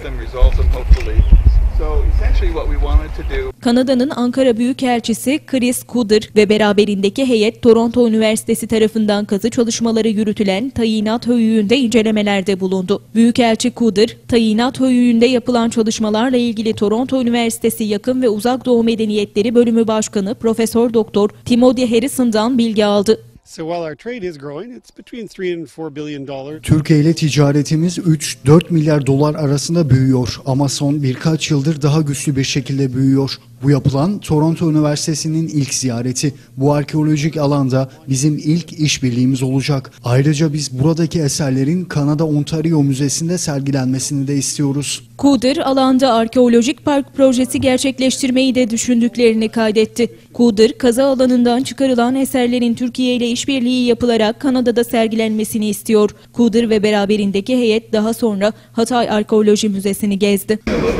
them resolve them hopefully. So essentially what we wanted to do. Kanada'nın Ankara Büyükelçisi Chris Cooder ve beraberindeki heyet Toronto Üniversitesi tarafından kazı çalışmaları yürütülen Tayinat Höyüğü'nde incelemelerde bulundu. Büyükelçi Cooder, Tayinat Höyüğü'nde yapılan çalışmalarla ilgili Toronto Üniversitesi Yakın ve Uzak Doğu Medeniyetleri Bölümü Başkanı Profesör Doktor Timothy Harrison'dan bilgi aldı. Türkiye ile ticaretimiz 3-4 milyar dolar arasında büyüyor ama son birkaç yıldır daha güçlü bir şekilde büyüyor. Bu yapılan Toronto Üniversitesi'nin ilk ziyareti. Bu arkeolojik alanda bizim ilk işbirliğimiz olacak. Ayrıca biz buradaki eserlerin Kanada Ontario Müzesi'nde sergilenmesini de istiyoruz. Cooder, alanda arkeolojik park projesi gerçekleştirmeyi de düşündüklerini kaydetti. Cooder, kazı alanından çıkarılan eserlerin Türkiye ile işbirliği yapılarak Kanada'da sergilenmesini istiyor. Cooder ve beraberindeki heyet daha sonra Hatay Arkeoloji Müzesi'ni gezdi.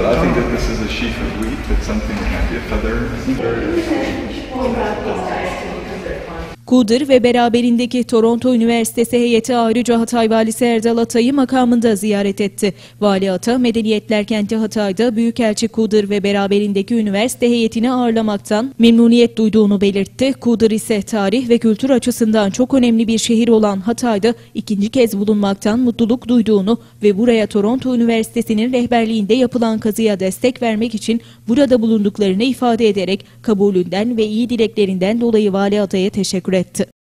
Cooder ve beraberindeki Toronto Üniversitesi heyeti ayrıca Hatay Valisi Erdal Atay'ı makamında ziyaret etti. Vali Ata, Medeniyetler Kenti Hatay'da Büyükelçi Cooder ve beraberindeki üniversite heyetini ağırlamaktan memnuniyet duyduğunu belirtti. Cooder ise tarih ve kültür açısından çok önemli bir şehir olan Hatay'da ikinci kez bulunmaktan mutluluk duyduğunu ve buraya Toronto Üniversitesi'nin rehberliğinde yapılan kazıya destek vermek için burada bulunduklarını ifade ederek kabulünden ve iyi dileklerinden dolayı Vali Atay'a teşekkür etti.